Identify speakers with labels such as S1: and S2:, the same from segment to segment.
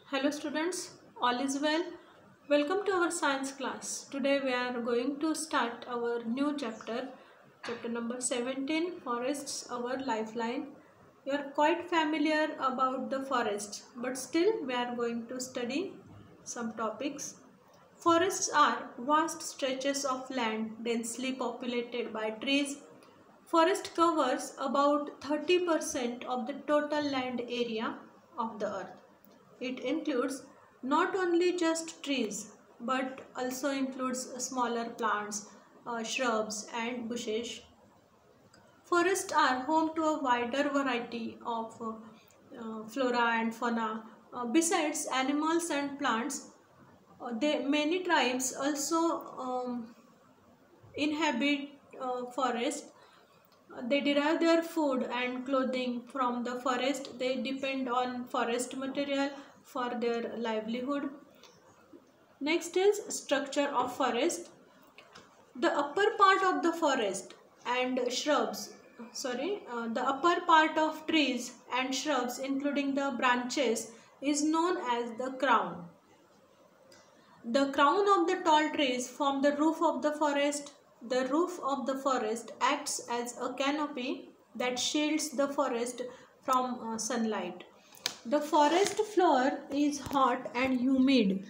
S1: Hello students, all is well. Welcome to our science class. Today we are going to start our new chapter, chapter number 17, Forests, Our Lifeline. You are quite familiar about the forests, but still we are going to study some topics. Forests are vast stretches of land densely populated by trees. Forest covers about 30% of the total land area of the earth. It includes not only just trees but also includes smaller plants, shrubs and bushes. Forests are home to a wider variety of flora and fauna. Besides animals and plants, many tribes also inhabit forests. They derive their food and clothing from the forest. They depend on forest material for their livelihood. Next is structure of forest. The upper part of the forest and the upper part of trees and shrubs including the branches is known as the crown. The crown of the tall trees form the roof of the forest. The roof of the forest acts as a canopy that shields the forest from sunlight. The forest floor is hot and humid.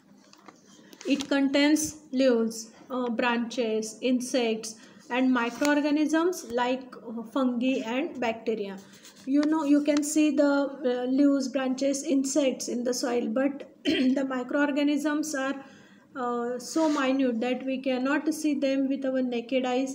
S1: It contains leaves, branches, insects, and microorganisms like fungi and bacteria. You can see the leaves, branches, insects in the soil, but the microorganisms are so minute that we cannot see them with our naked eyes.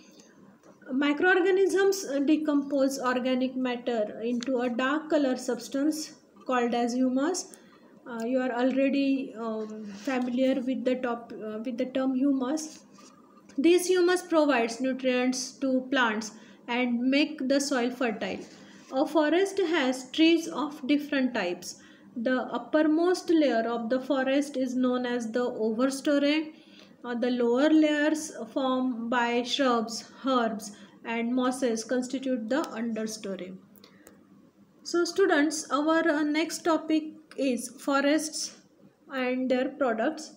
S1: Microorganisms decompose organic matter into a dark color substance called as humus. You are already familiar with the term humus. This humus provides nutrients to plants and make the soil fertile. A forest has trees of different types. The uppermost layer of the forest is known as the overstory. The lower layers formed by shrubs, herbs, and mosses constitute the understory. So students, our next topic is forests and their products.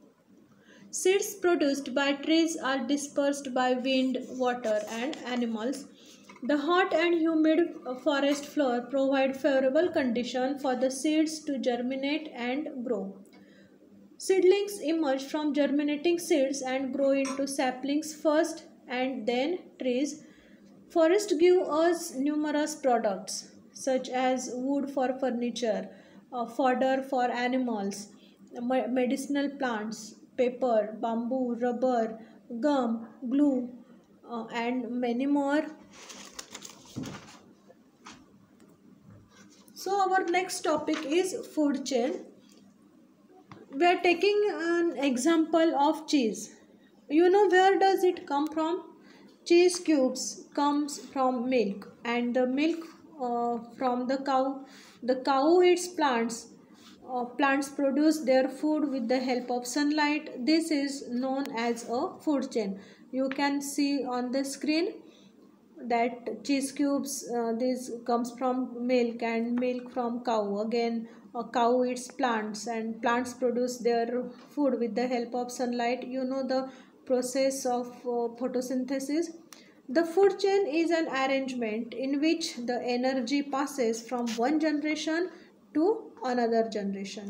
S1: Seeds produced by trees are dispersed by wind, water, and animals. The hot and humid forest floor provide favorable conditions for the seeds to germinate and grow. Seedlings emerge from germinating seeds and grow into saplings first and then trees. Forests give us numerous products such as wood for furniture, fodder for animals, medicinal plants, paper, bamboo, rubber, gum, glue, and many more. So our next topic is food chain. We are taking an example of cheese. You know where does it come from? Cheese cubes comes from milk, and the milk from the cow. The cow eats plants. Plants produce their food with the help of sunlight. This is known as a food chain. You can see on the screen that cheese cubes, this comes from milk and milk from cow. Again, a cow eats plants and plants produce their food with the help of sunlight. You know the process of photosynthesis. The food chain is an arrangement in which the energy passes from one generation to another generation.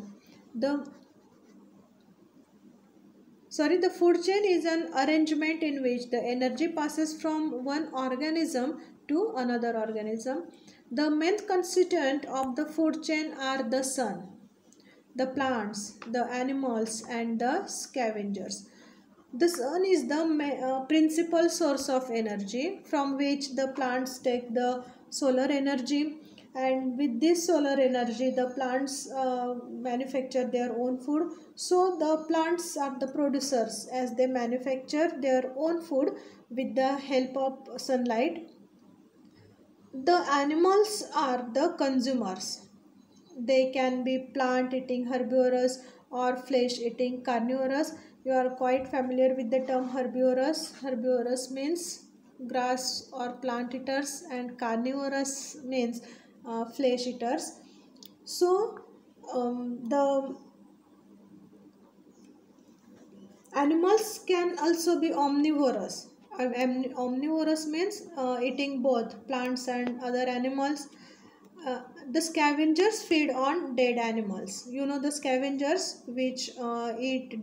S1: The food chain is an arrangement in which the energy passes from one organism to another organism. The main constituent of the food chain are the sun, the plants, the animals, and the scavengers. The sun is the principal source of energy from which the plants take the solar energy, and with this solar energy the plants manufacture their own food. So the plants are the producers as they manufacture their own food with the help of sunlight. The animals are the consumers. They can be plant eating herbivorous or flesh eating carnivorous. You are quite familiar with the term herbivorous. Herbivorous means grass or plant eaters and carnivorous means flesh eaters. So the animals can also be omnivorous. Omnivorous means eating both plants and other animals. The scavengers feed on dead animals. You know the scavengers which eat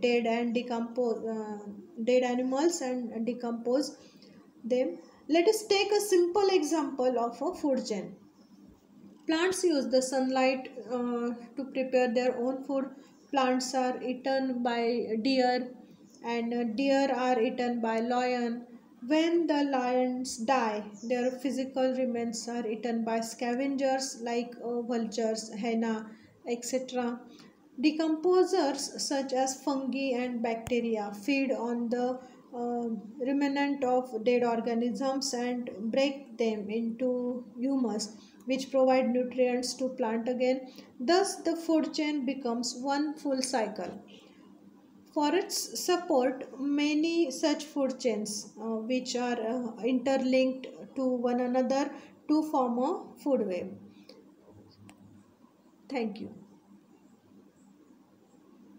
S1: dead animals and decompose them. Let us take a simple example of a food chain. Plants use the sunlight to prepare their own food. Plants are eaten by deer, and deer are eaten by lion. When the lions die, their physical remains are eaten by scavengers like vultures, hyena, etc. Decomposers such as fungi and bacteria feed on the remnant of dead organisms and break them into humus, which provide nutrients to plant again. Thus, the food chain becomes one full cycle. For its support, many such food chains, which are interlinked to one another to form a food web. Thank you.